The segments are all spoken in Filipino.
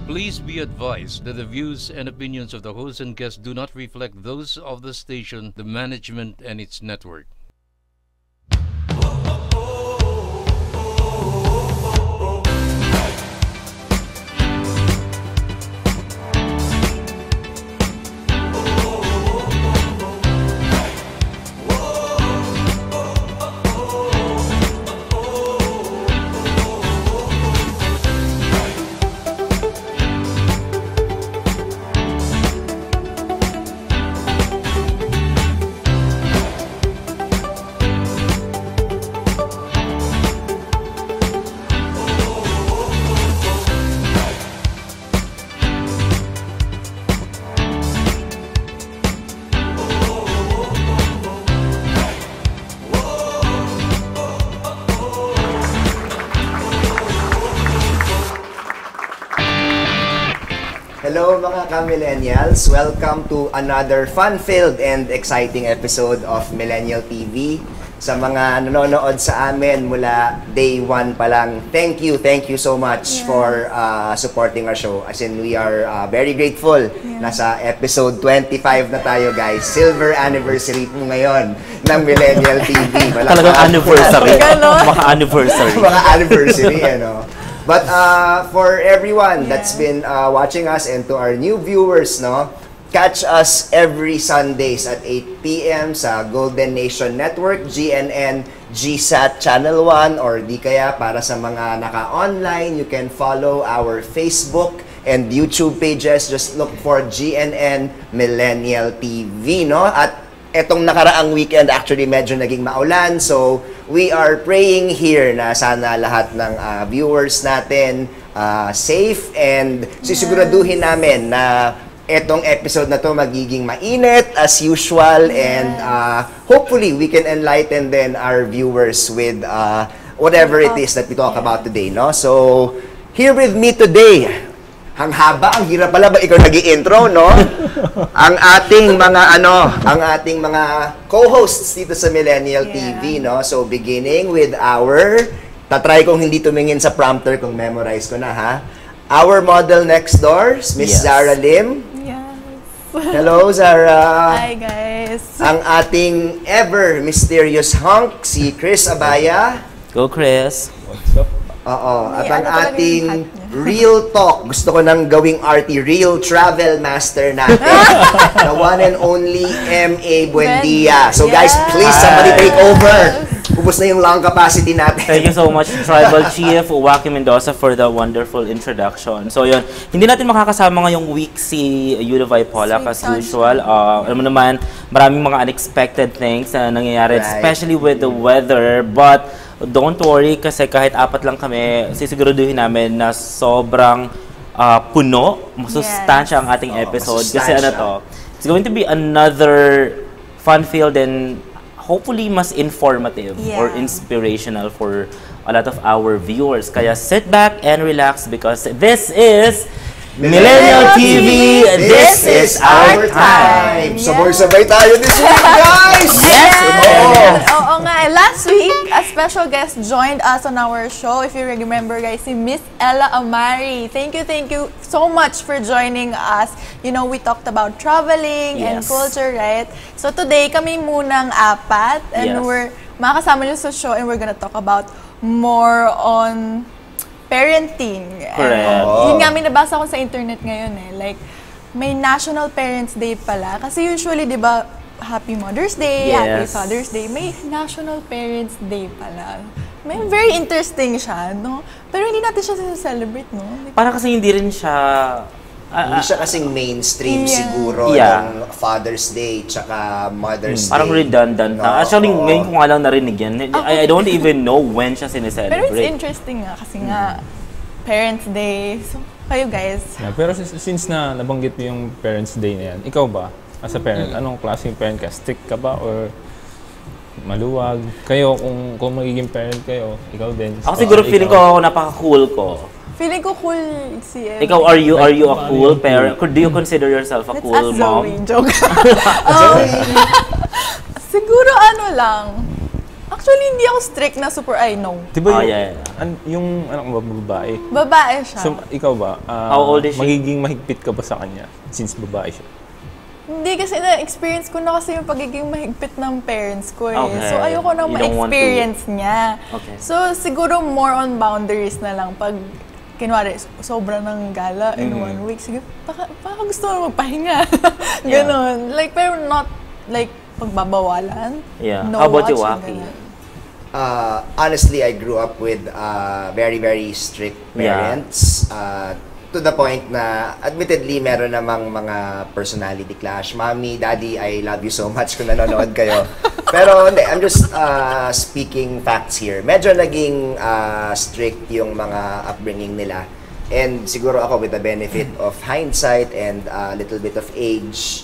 Please be advised that the views and opinions of the host and guests do not reflect those of the station, the management, and its network. Hello mga ka-millennials! Welcome to another fun-filled and exciting episode of Millennial TV. Sa mga nanonood sa amin mula day 1 pa lang, thank you so much for supporting our show. As in, we are very grateful. Nasa episode 25 na tayo, guys. Silver anniversary po ngayon ng Millennial TV. Talagang anniversary. Maka-anniversary. Maka-anniversary, ano. But for everyone that's been watching us and to our new viewers, no, catch us every Sundays at 8 p.m. sa Golden Nation Network, GNN, GSAT Channel 1, or di kaya para sa mga naka-online, you can follow our Facebook and YouTube pages. Just look for GNN Millennial TV, no? At etong nakaraang weekend actually medyo naging maulan, so we are praying here na sana lahat ng viewers natin safe, and sisiguraduhin namin na etong episode na to magiging mainit as usual, and hopefully we can enlighten then our viewers with whatever it is that we talk about today, no? So here with me today, ang haba, ang hirap pala ba ikaw nag-i-intro, no? ang ating mga co-hosts dito sa Millennial TV, no? So beginning with tatry kong hindi tumingin sa prompter kung memorize ko na, ha? Our model next door, Miss Zarah Lim. Yes. Hello, Zarah. Hi, guys. Ang ating ever mysterious hunk, si Chris Abaya. Go, Chris. What's up? Oo, at ang ating real talk, gusto ko nang gawing arty, real travel master natin, the one and only M.A Buendia. So guys, please somebody take over. Ubus na yung lung capacity natin. Thank you so much, Tribal Chief Joaqui Mendoza, for the wonderful introduction. So yun, hindi natin makakasama ngayong week si Euluvye Pollack as usual. Alam mo naman, maraming mga unexpected things na nangyayari, especially with the weather. But don't worry, kasi kahit apat lang kami, sisiguraduhin namin na sobrang puno, masustansya ang ating episode. Kasi ano to, it's going to be another fun-filled and hopefully mas informative or inspirational for a lot of our viewers. Kaya sit back and relax because this is Millennial TV, this is our time. Sabay-sabay tayo this week, guys! Oo nga, last week, a special guest joined us on our show. If you remember, guys, si Miss Ella Amari. Thank you so much for joining us. You know, we talked about traveling and culture, right? So today, kami munang apat, and we're makakasama nyo sa show, and we're gonna talk about more on parenting. Correct. Yun nga, may nabasa ko sa internet ngayon like, may National Parents Day pala. Kasi usually, di ba, Happy Mother's Day, Happy Father's Day, may National Parents Day pala. May very interesting siya, no? Pero hindi natin siya celebrate, no? Para kasi hindi rin siya hindi siya kasing mainstream siguro ng Father's Day tsaka Mother's Day. Parang redundant na. Actually, ngayon ko nga lang narinig yan. I don't even know when siya sineselebrate. Pero it's interesting nga kasi nga Parents Day. So, kayo guys. Pero since na nabanggit mo yung Parents Day na yan, ikaw ba, as a parent, anong klaseng parent ka? Strict ka ba or maluwag? Kayo, kung magiging parent kayo, ikaw din. Ako siguro feeling ko napaka-cool ko. Feeling ko cool si Emma. Ikaw, are you a cool parent? Do you consider yourself a cool mom? Joke. Siguro ano lang. Actually, hindi ako strict na super, no. Diba yeah. Yung anak mo ba, babae? Babae siya. So, ikaw ba? How old is she? Magiging mahigpit ka ba sa kanya since babae siya? Hindi kasi na-experience ko na kasi yung pagiging mahigpit ng parents ko eh. Okay. So ayoko na You don't want ma-experience niya. Okay. So siguro more on boundaries na lang. Pag kinwari, sobra ng gala in 1 week, sige, baka gusto mo magpahinga. Ganon. Like, pero not like pagbabawalan. Yeah. No How about you, watching, Joaqui? Honestly, I grew up with very, very strict parents. To the point na, admittedly, meron namang mga personality clash. Mommy, Daddy, I love you so much kung nanonood kayo. Pero hindi, I'm just speaking facts here. Medyo naging strict yung mga upbringing nila. And siguro ako with the benefit of hindsight and a little bit of age,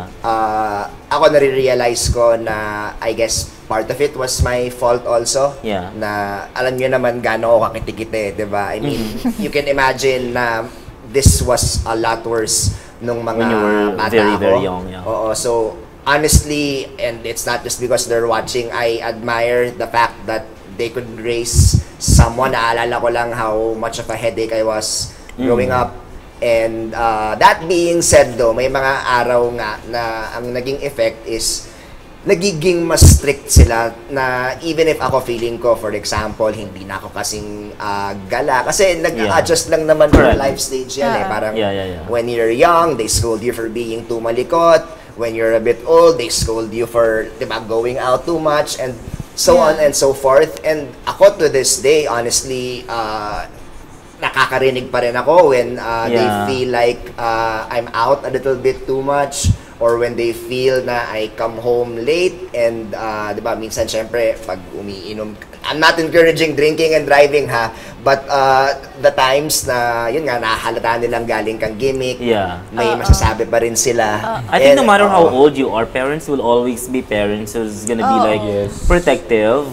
ako nare-realize ko na I guess part of it was my fault also. Yeah. Na alam niyo naman gaano ako kakiti-kiti, 'di ba? I mean, you can imagine na this was a lot worse nung mga when you were bata very, ako. very young. Yeah. Oo, so honestly, and it's not just because they're watching, I admire the fact that they could raise someone. Naalala ko lang how much of a headache I was growing up. And that being said though, may mga araw nga na ang naging effect is nagiging mas strict sila na even if ako feeling ko, for example, hindi na ako kasing gala. Kasi nag-adjust lang naman for life stage yan eh. Parang when you're young, they scold you for being too malikot. When you're a bit old, they scold you for, diba, going out too much. And so on and so forth. And ako to this day, honestly, nakakarinig pa rin ako when they feel like I'm out a little bit too much, or when they feel na I come home late. And diba, minsan syempre pag umiinom, I'm not encouraging drinking and driving ha, but the times na yun nga nahalata nilang galing kang gimmick, may masasabi pa rin sila. I think no matter how old you are, parents will always be parents who's gonna be like protective.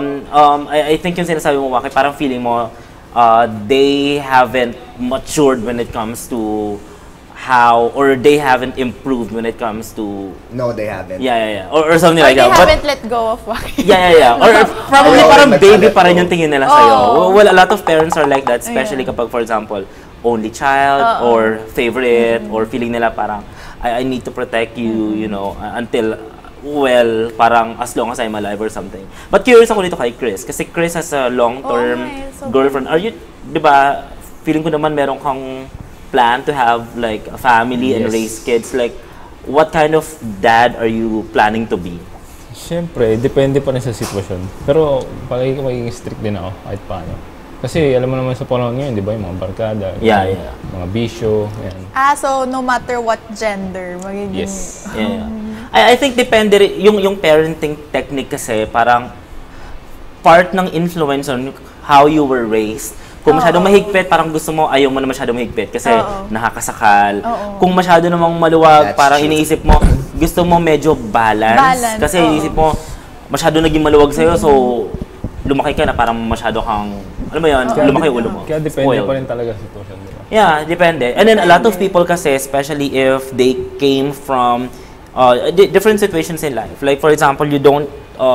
I think yung sinasabi mo, Joaqui, parang feeling mo they haven't matured when it comes to how, or they haven't improved when it comes to... No, they haven't. Or something like that. They haven't let go of Joaqui. Or probably parang baby pa rin yung tingin nila sa'yo. Well, a lot of parents are like that, especially kapag, for example, only child or favorite, or feeling nila parang, I need to protect you, you know, until, well, parang as long as I'm alive or something. But curious ako dito kay Chris, kasi Chris has a long-term girlfriend. Are you, di ba, feeling ko naman meron kang plan to have like a family and raise kids. Like, what kind of dad are you planning to be? Siyempre, depende pa rin sa sitwasyon. Pero palagi ko magiging strict din ako kahit paano. Kasi alam mo naman sa panahon ngayon, di ba, yung mga barkada, mga bisyo, yan. So no matter what gender, magiging... Yes. I think depende rin, yung parenting technique kasi parang part ng influence on how you were raised. Kung masyadong mahigpit, parang gusto mo, ayaw mo na masyadong mahigpit kasi nakakasakal. Kung masyado namang maluwag, parang iniisip mo, gusto mo medyo balance. Kasi iniisip mo, masyado naging maluwag sa'yo, so lumaki ka na parang masyado kang, alam mo yun, lumaki yung ulo mo. Kaya depende pa rin talaga sa sitwasyon, diba? Yeah, depende. And then a lot of people kasi, especially if they came from different situations in life. Like for example, you don't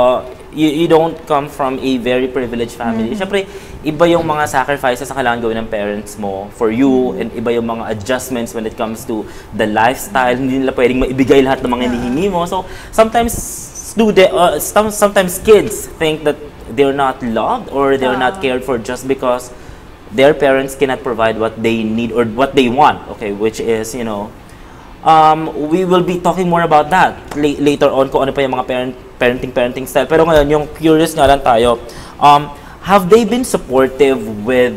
come from a very privileged family. Siyempre, iba yung mga sacrifices na kailangan gawin ng parents mo for you, and iba yung mga adjustments when it comes to the lifestyle. Hindi nila pwedeng maibigay lahat ng mga hinihingi mo. So, sometimes kids think that they're not loved or they're not cared for just because their parents cannot provide what they need or what they want. Okay, which is, you know, we will be talking more about that later on kung ano pa yung mga parenting style. Pero ngayon, yung curious nga lang tayo, have they been supportive with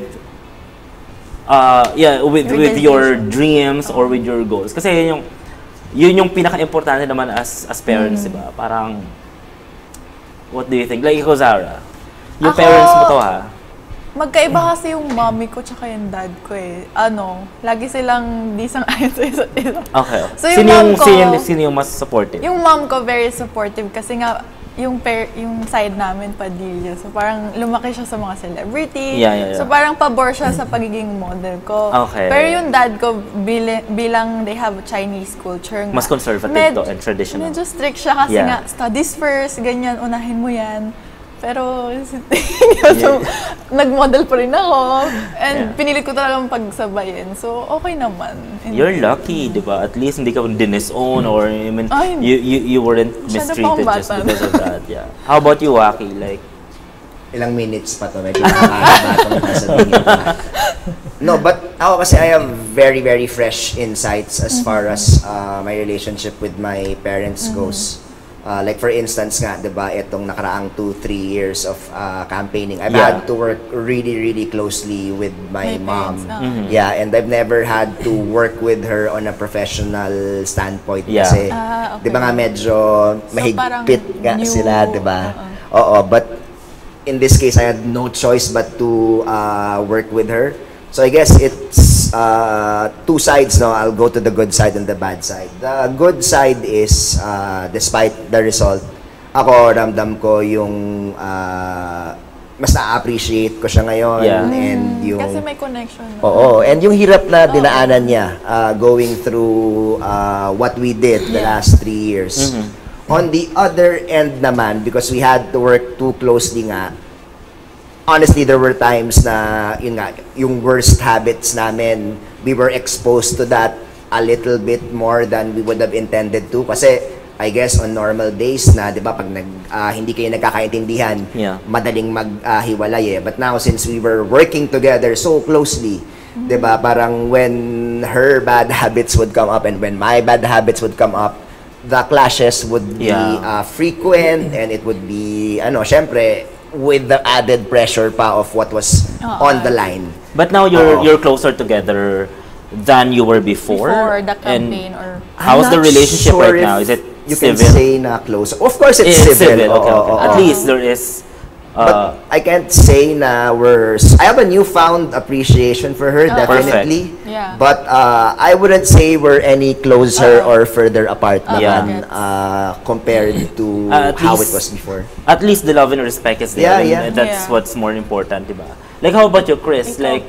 your dreams or with your goals? Kasi yun yung pinaka-importante naman as parents, diba? Parang, what do you think? Like ikaw, Zarah, yung parents mo to, ha? Magkaiba kasi yung mommy ko tsaka yung dad ko eh. Lagi silang di sang-ayon sa isa't isa. Okay. So yung sino yung mas supportive? Yung mom ko very supportive kasi nga yung side namin Padilla. So parang lumaki siya sa mga celebrity. So parang pabor siya sa pagiging model ko. Okay. Pero yung dad ko bilang they have a Chinese culture nga. Mas conservative to and traditional. Medyo strict siya kasi nga studies first, ganyan, unahin mo yan. Pero, so, nag-model pa rin ako. And pinilit ko talagang pagsabayin. So, okay naman. You're lucky, di ba? At least hindi ka disown or I mean, you weren't mistreated just because of that. Yeah. How about you, Joaqui? Like, ilang minutes pa to, medyo nakakaba itong sasabihin ko. No, but ako kasi I have very, very fresh insights as far as my relationship with my parents goes. Like for instance nga, diba, itong nakaraang 2-3 years of campaigning, I've had to work really, really closely with my mom. Yeah, and I've never had to work with her on a professional standpoint kasi, diba nga medyo mahigpit nga sila, diba? Oo, but in this case, I had no choice but to work with her. So I guess it's two sides, no? I'll go to the good side and the bad side. The good side is, despite the result, ako ramdam ko yung mas na-appreciate ko siya ngayon. And yung, kasi may connection. Oo, and yung hirap na dinaanan niya going through what we did the last 3 years. On the other end naman, because we had to work too closely nga, honestly, there were times na, yun nga, yung worst habits namin, we were exposed to that a little bit more than we would have intended to. Kasi, I guess, on normal days na, di ba, pag hindi kayo nagkakaintindihan, madaling maghiwalay But now, since we were working together so closely, di ba, parang when her bad habits would come up and when my bad habits would come up, the clashes would be frequent and it would be, syempre, with the added pressure pa of what was on the line. But now you're closer together than you were before. Before the campaign, or how's the relationship right now? Is it you civil? Can say na close? Of course, it's civil. Okay. At least there is. But I can't say na I have a newfound appreciation for her, definitely. Yeah. But I wouldn't say we're any closer or further apart naman compared to how it was before. At least the love and respect is there. And that's what's more important, diba? Like, how about you, Chris? Like,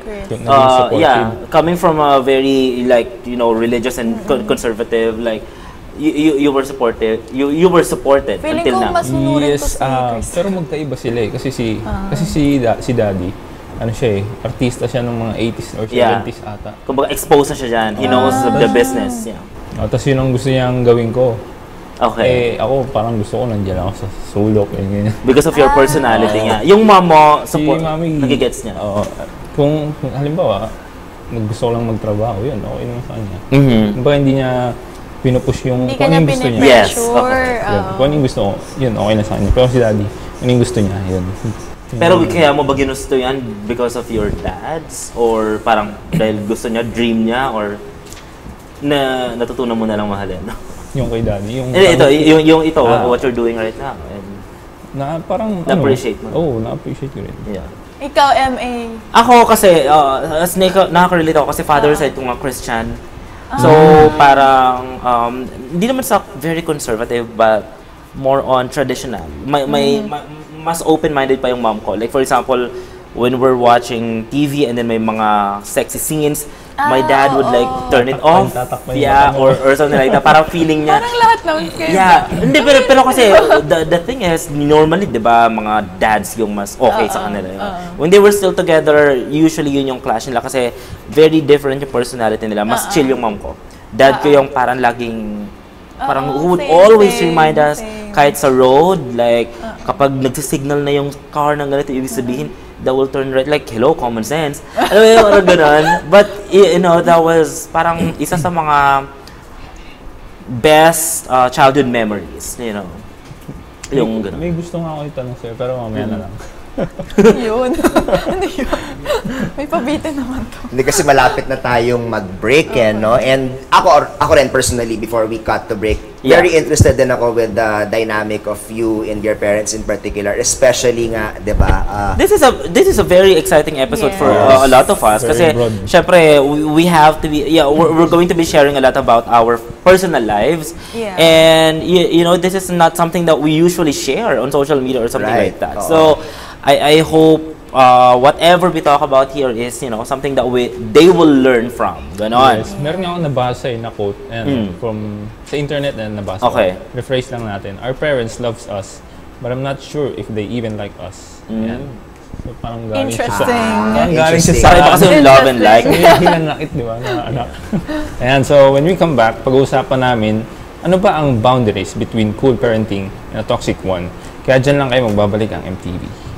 coming from a very, like, religious and conservative, like, you were supported. You were supported feeling until ko now. Mas yes, to si Chris. Pero magkaiba sila kasi si Daddy, siya artista siya ng mga 80s or 70s ata. Kumbaga exposed na siya diyan. He knows the business. Tapos yun ang gusto niyang gawin ko. Okay. Ako parang gusto ko nandiyan ako sa sulok ganyan. Because of your personality nga. Yung mom mo support, nagigets niya. Kung halimbawa, gusto ko lang magtrabaho, yun, okay naman sa kanya. Kumbaga hindi niya pinupush yung kung anong gusto niya. Yes. Okay. Kung anong gusto ko, yun, okay na sa kanya. Pero si Daddy, anong gusto niya, yun. Pero kaya mo ba ginusto yan because of your dads? Or parang dahil gusto niya, dream niya? Or natutunan mo na lang mahalin? Yung kay Daddy. Ito, what you're doing right now. And parang, na-appreciate mo? Oo, na-appreciate ko rin. Yeah. Ikaw, M.A. Ako kasi, nakaka-relate ako kasi father side ko nga Christian. So, parang, hindi naman sa very conservative, but more on traditional. Mas open-minded pa yung mom ko. Like, for example, when we're watching TV and then may mga sexy scenes, my dad would like turn it off. Or something like that. Parang feeling niya. Parang lahat naman kayo. Hindi, pero kasi, the thing is, normally, di ba, mga dads yung mas okay sa kanila. When they were still together, usually yun yung clash nila kasi very different yung personality nila. Mas chill yung mom ko. Dad ko yung parang laging, who would always remind us, kahit sa road, like, kapag nagsisignal na yung car ng ganito, ibig sabihin, that will turn right, like, hello, common sense. Alam mo yung parang ganun. But, that was parang isa sa mga best childhood memories, yung ganun. May gusto nga ako itanong sa'yo, pero mamaya na lang. Yun. Ano yun? May pabitin naman to. Hindi kasi malapit na tayong mag-break, no? And ako rin personally, before we cut to break, very interested din ako with the dynamic of you and your parents in particular, especially nga, di ba? This is a very exciting episode for a lot of us kasi syempre we have to be we're going to be sharing a lot about our personal lives and this is not something that we usually share on social media or something like that. So I hope whatever we talk about here is something that they will learn from. Ganon. Yes. Meron nga akong nabasa na quote from sa internet na nabasa. Okay. Rephrase lang natin. Our parents loves us but I'm not sure if they even like us. Yan. So parang galing siya sa... Interesting. Parang galing siya sa... Parang iba kasi yung love and like. So yung hinanakit, di ba, na anak. Ayan, so when we come back, pag-uusapan namin, ano ba ang boundaries between cool parenting and a toxic one? Kaya dyan lang kayo magbabalik ang MTV.